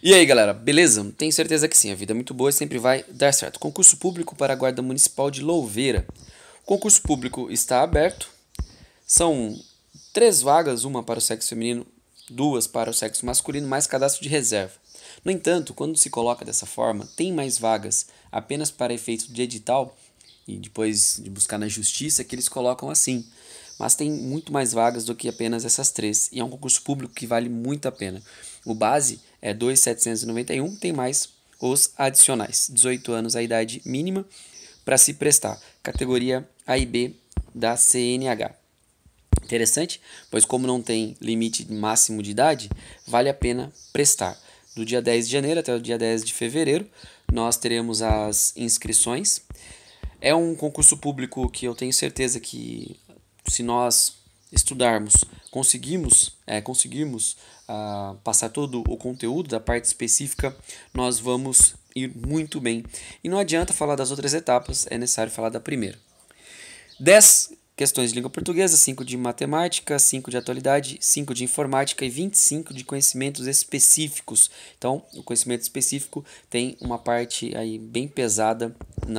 E aí, galera, beleza? Tenho certeza que sim, a vida é muito boa e sempre vai dar certo. Concurso público para a Guarda Municipal de Louveira. O concurso público está aberto. São 3 vagas, uma para o sexo feminino, 2 para o sexo masculino, mais cadastro de reserva. No entanto, quando se coloca dessa forma, tem mais vagas apenas para efeito de edital e depois de buscar na justiça que eles colocam assim. Mas tem muito mais vagas do que apenas essas 3 e é um concurso público que vale muito a pena. O base é 2.791, tem mais os adicionais. 18 anos a idade mínima para se prestar. Categoria A e B da CNH. Interessante, pois como não tem limite máximo de idade, vale a pena prestar. Do dia 10 de janeiro até o dia 10 de fevereiro, nós teremos as inscrições. É um concurso público que eu tenho certeza que, se nós estudarmos, conseguirmos passar todo o conteúdo da parte específica, nós vamos ir muito bem. E não adianta falar das outras etapas, é necessário falar da primeira. 10 questões de língua portuguesa, 5 de matemática, 5 de atualidade, 5 de informática e 25 de conhecimentos específicos. Então, o conhecimento específico tem uma parte aí bem pesada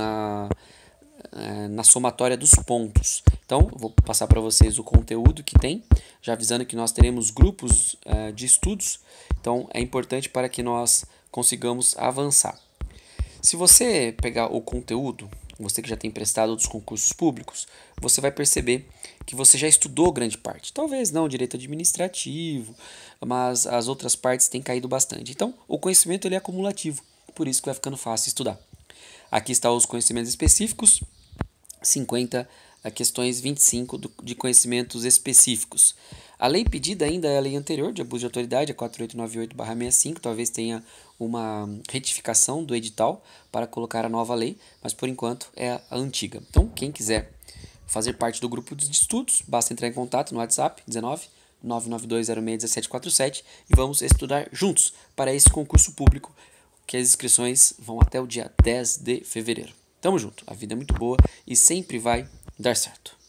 na somatória dos pontos. Então, eu vou passar para vocês o conteúdo que tem, já avisando que nós teremos grupos de estudos, então é importante para que nós consigamos avançar. Se você pegar o conteúdo, você que já tem prestado outros concursos públicos, você vai perceber que você já estudou grande parte. Talvez não direito administrativo, mas as outras partes têm caído bastante. Então, o conhecimento ele é acumulativo, por isso que vai ficando fácil estudar. Aqui estão os conhecimentos específicos, 50 questões, 25 de conhecimentos específicos. A lei pedida ainda é a lei anterior de abuso de autoridade, a 4898/65, talvez tenha uma retificação do edital para colocar a nova lei, mas por enquanto é a antiga. Então, quem quiser fazer parte do grupo de estudos, basta entrar em contato no WhatsApp 19 992061747 e vamos estudar juntos para esse concurso público, que as inscrições vão até o dia 10 de fevereiro. Tamo junto, a vida é muito boa e sempre vai dar certo.